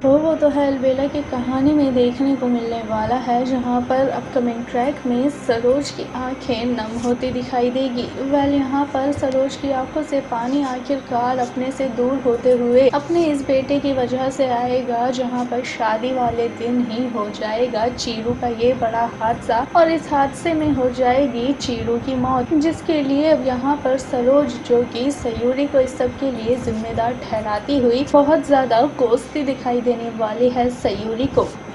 वो तो है अलबेला की कहानी में देखने को मिलने वाला है, जहाँ पर अपकमिंग ट्रैक में सरोज की आंखें नम होती दिखाई देगी। यहाँ पर सरोज की आंखों से पानी आखिरकार अपने से दूर होते हुए अपने इस बेटे की वजह से आएगा, जहाँ पर शादी वाले दिन ही हो जाएगा चीरू का ये बड़ा हादसा और इस हादसे में हो जाएगी चीरू की मौत, जिसके लिए अब यहाँ पर सरोज, जो कि सयूरी को इस सब के लिए जिम्मेदार ठहराती हुई, बहुत ज्यादा कोसती दिखाई देने वाली है सयूरी को।